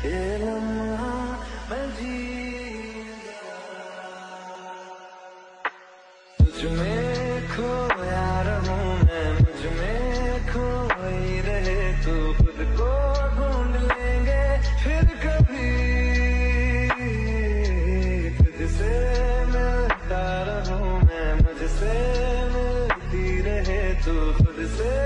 ये लम्हा मैं जी तुझ में खोया रहूं मैं, मुझ में खोई रहे तू, खुद को ढूंढ लेंगे फिर कभी। तुझसे मिलता रहूं मैं, मुझसे मिलती रहे तू, खुद से